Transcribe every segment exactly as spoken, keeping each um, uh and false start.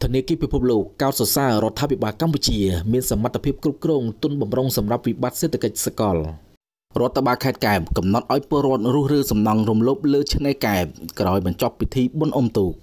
ธนาคารพิภพโลกก้าวสซ่ารถทัพบิบากัมพูชีมีสมรรถภาพกรุบกรองตุนบำรุงสำหรับวิบัติเศรษฐกิจสกอลรถตบาคาดแกบกำนัดอ้อยเปรดรู้เรือสำนังรวมลบเลือชในแกบกรอยบรรจบพิธีบนอมตู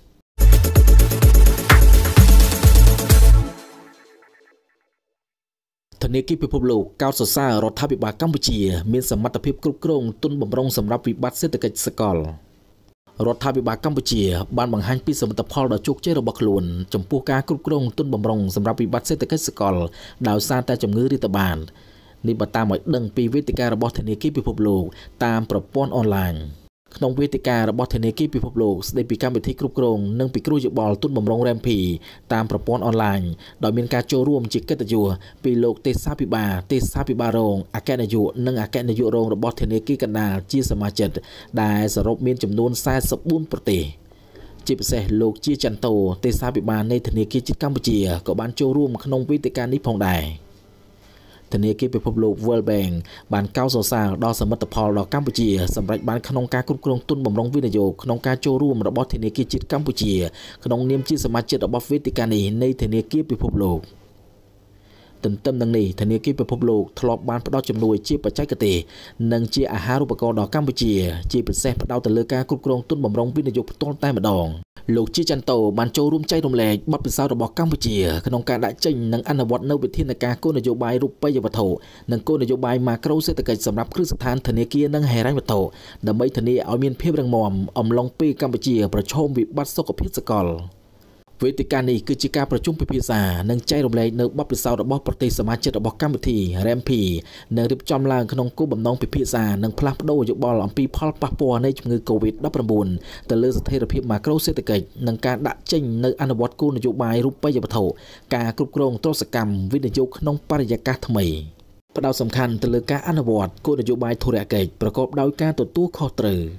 ธนาคารพิภพโลกก้าวสซ่ารถทัพบิบากัมพูชีมีสมรรถภาพกรุบกรองตุนบำรุงสำหรับวิบัติเศรษฐกิจสกอลรถทัพบิบากัมพูชีบ้านบางฮันปีสมรรถพอลดจุกเจระบักลุนจำพวกการกรุบกรองตุนบำรุงสำหรับวิบัติเศรษฐกิจสกอลดาวซาแต่จำเงือริตบานนิบตามหมายดังปีวิติการระบบธนาคารพิภพโลกตามประปอนออนไลน์ขนมวิติการระบบธนาคารพิภพโลกได้ปีการไปที่กรุบกรองนึ่งปีกรุยบอลตุนบำรุงแรมพีตามประปอนออนไลน์โดยมีการโจรวมจิกเกตยัวปีโลกเตซาพิบาเตซาพิบาโรงอาแกนยุนึ่งอาแกนยุโรงระบบธนาคารกันดาจีสมาจิตได้สรุปมีจำนวนสายสบุนประเทศจิบเสโลกจีจันโตเตซาพิบาในธนาคารจิตกัมพูชีก็บ้านโจรวมขนมวิติการนี้พองได้ธนาคารพิภพโลก World Bank บ้านเก้าโซซาดอสมรรถพอลดอกัมพูชีสำหรับบ้านขนมการกรุบกรองตุนบำรุงวิทยุขนมการโจรวมระบบธนาคารจิตกัมพูชีขนมเนียมจีสมาชิกระบบวิติการนี้ในธนาคารพิภพโลกตึงเติมดังนี้ธนาคารพิภพโลกทลอบบ้านพระดอจำนวนจีปัจจัยกตินังจีอาหารอุปกรณ์ดอกัมพูชีจีเป็นแสบพระดาวตะเลือการกรุบกรองตุนบำรุงวิทยุต้นใต้มาดองโลกจีจันโตบ้านโจร่วมใจดมแหลกบัดเป็นสาวระบบกัมพูชีขนมการได้จริงนังอันวัดในวิธีในการโกนโยบายรูปไปยวัตถุนังโกนโยบายมาเกล้าเศรษฐกิจสำหรับเครื่องสถานธนาคารนังแห่ไรวัตถุดำไม่ธนีเอาเมียนเพียบรังมอมอมลองปีกัมพูชีประชมวิบัติสกปรกสกอลวิธีการนี้คือจิการประชุมพิพิธานังใจรวมเลยในบัพพิสาวระบบปฏิสมาชิกระบบกัมพูชีแรมพีนังริบจอมลางขนมกู้บำนองพิพิธานังพลับโดยบอลอมปีพอลปะปัวในจมือโควิดดับประบุนแต่เลือดสเตอร์พิบมาเกล้าเศรษฐกิจนังการดัชงในอนุวัตกู้นโยบายรูปไปยวัตถุการกรุบกรองโตรสกรรมวิทยุขนมปริยากาทำไมประเด็นสำคัญแต่เลือการอนุวัตกู้นโยบายธุรกิจประกอบด้วยการตัวตู้ข้อตรือ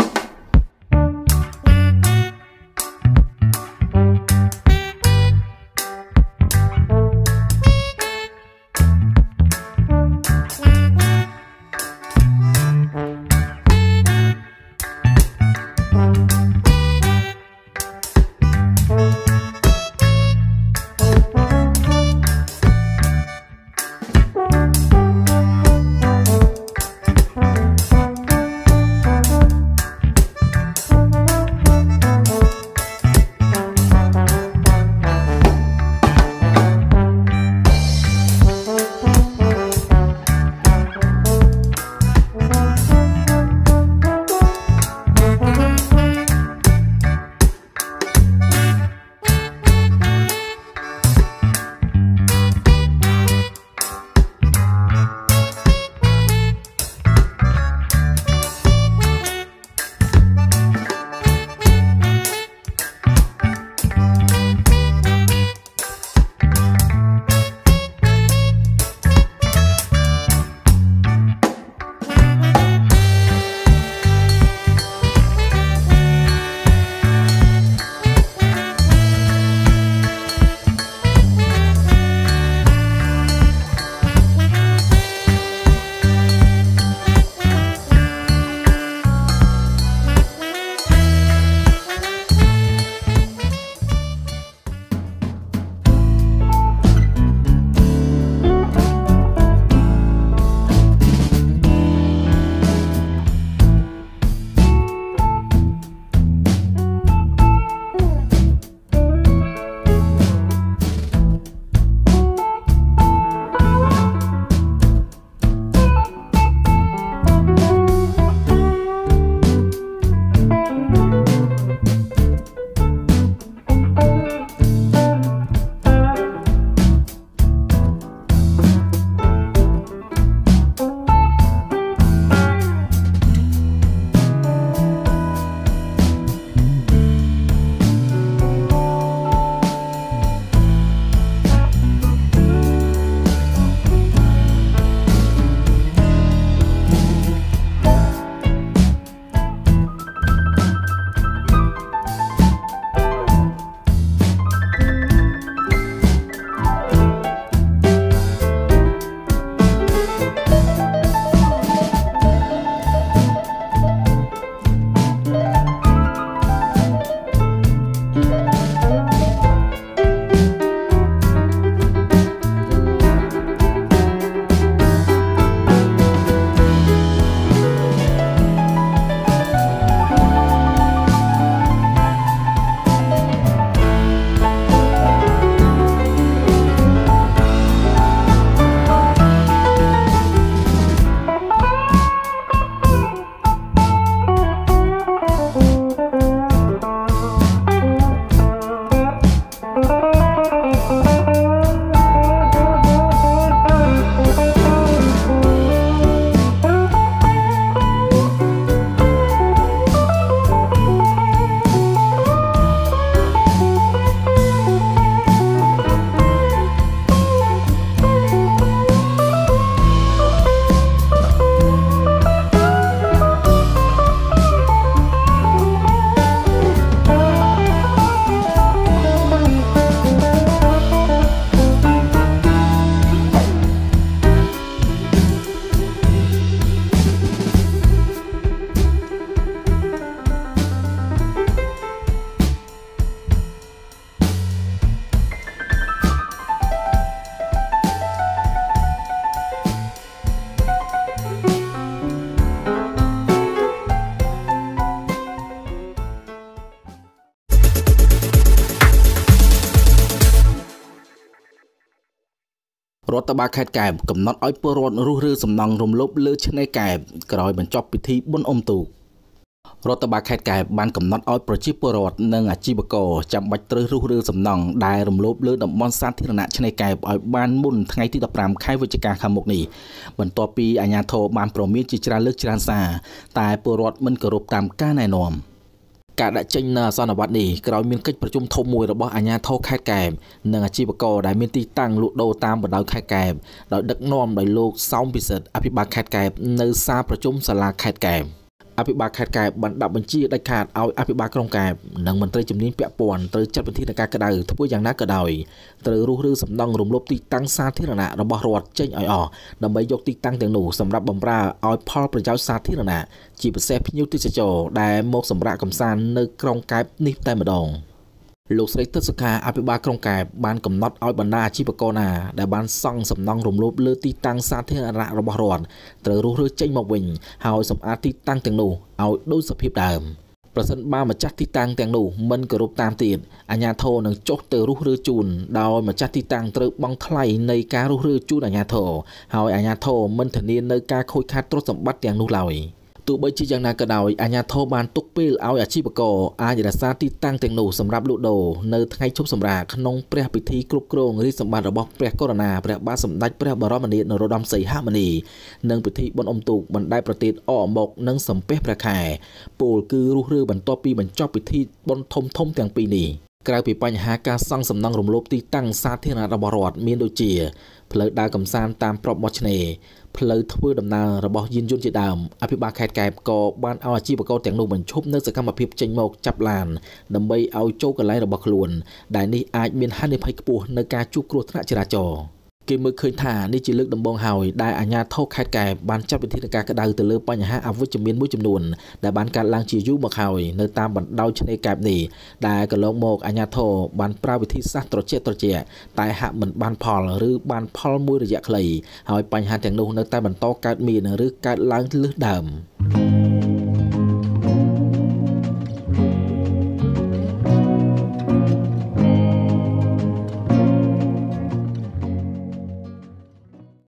រដ្ឋបាលខេត្តកែបកំណត់ឲ្យពលរដ្ឋរុះរើសំណង់រំលោភលើឆ្នេរកែបក្រោយបញ្ចប់ពិធីបុណ្យអុំទូករដ្ឋបាលខេត្តកែបបានកំណត់ឲ្យប្រជាពលរដ្ឋនិងអាជីវករចាំបាច់ត្រូវរុះរើសំណង់ដែលរំលោភលើតំបន់សាធារណៈឆ្នេរកែបឲ្យបានមុនថ្ងៃទីដប់ប្រាំខែវិច្ឆិកាខាងមុខនេះបន្ទាប់ពីអាជ្ញាធរបានព្រមានជាច្រើនលើកច្រើនសារតែពលរដ្ឋមិនគោរពតាមការណែនាំការដាក់ចេញនៅអាសន្នវត្តនេះក្រោយមានកិច្ចប្រជុំធំមួយរបស់អាជ្ញាធរខេត្តកែបនិងអាជីវករដែលមានទីតាំងលក់ដូរតាមបណ្ដោយខេត្តកែបដោយដឹកនាំដោយលោកសោមពិសិដ្ឋអភិបាលខេត្តកែបនៅសាលប្រជុំសាលាខេត្តកែបអភិបាលខេត្តកែបបានដាក់បញ្ជាដាច់ខាតឲ្យអភិបាលក្រុងកែបនិងមន្ត្រីជំនាញពាក់ព័ន្ធត្រូវចាត់វិធានការក្តៅធ្វើយ៉ាងណាក៏ដោយត្រូវរុះរើសំណង់រំលោភទីតាំងសាធារណៈរបស់រដ្ឋចេញឲ្យអស់ដើម្បីយកទីតាំងទាំងនោះសម្រាប់បម្រើឲ្យផលប្រយោជន៍សាធារណៈជាពិសេសភ្ញៀវទេសចរដែលមកសម្រាកកម្សាន្តនៅក្រុងកែបនេះតែម្ដងលោកស្រីទិដ្ឋសុខាអភិបាលក្រុងកែបបានកំណត់ឲ្យបណ្ដាអាជីវករណាដែលបានសង់សំណង់រំលោភលើទីតាំងសាធារណៈរបស់រដ្ឋត្រូវរុះរើចេញមកវិញហើយសម្អាតទីតាំងទាំងនោះឲ្យដូចសភាពដើមប្រសិនបើម្ចាស់ទីតាំងទាំងនោះមិនគោរពតាមទៀតអាជ្ញាធរនឹងចុះទៅរុះរើជូនដោយម្ចាស់ទីតាំងត្រូវបង់ថ្លៃនៃការរុះរើជូនអាជ្ញាធរហើយអាជ្ញាធរមិនធានានៅការខូចខាតទ្រព្យសម្បត្តិទាំងនោះឡើយទោះបីជាយ៉ាងណាក៏ដោយអាជ្ញាធរបានទុកពេលឲ្យអាជីវករអាចរក្សាទីតាំងទាំងនោះសម្រាប់លក់ដូរនៅថ្ងៃឈប់សម្រាកក្នុងព្រះពិធីគ្រប់គ្រងរាជសម្បត្តិរបស់ព្រះករុណាព្រះបាទសម្ដេចព្រះបរមនាថនរោត្តមសីហមុនីនិងពិធីបុណ្យអុំទូកបណ្ដែតប្រទីបអកអំបុកនិងសំពះព្រះខែពលគឺរុះរើបន្ទាប់ពីបញ្ចប់ពិធីបុណ្យធំធំទាំងពីរនេះក្រៅពីបញ្ហាការសង់សំណង់រំលោភទីតាំងសាធារណៈរបស់រដ្ឋមានដូចជាផ្លូវដើរកម្សាន្តតាមប្របបោះឆ្នេរផ្លូវធ្វើដំណើររបស់យានយន្តជាដើមអភិបាលខេត្តកែបក៏បានឲ្យអាជីវករទាំងនោះបញ្ឈប់នៅសកម្មភាពចេញមកចាប់ឡានដើម្បីឲ្យចូលកន្លែងរបស់ខ្លួនដែលនេះអាចមានហានិភ័យខ្ពស់នៅការជួបគ្រោះថ្នាក់ចរាចរណ៍គេមើលឃើញថានេះជាលើកដំបូងហើយដែលអាជ្ញាធរខេត្តកែបបានចាត់វិធានការក្តៅទៅលើបញ្ហាអវិជ្ជមានមួយចំនួនដែលបានកើតឡើងជាយូរមកហើយនៅតាមបណ្ដោយឆ្នេរកែបនេះដែលកន្លងមកអាជ្ញាធរបានប្រើវិធីសាស្ត្រត្រជាក់ត្រជាក់តែហាក់មិនបានផលឬបានផលមួយរយៈខ្លីហើយបញ្ហាទាំងនោះនៅតែបន្តកើតមានឬកើតឡើងលើសដើម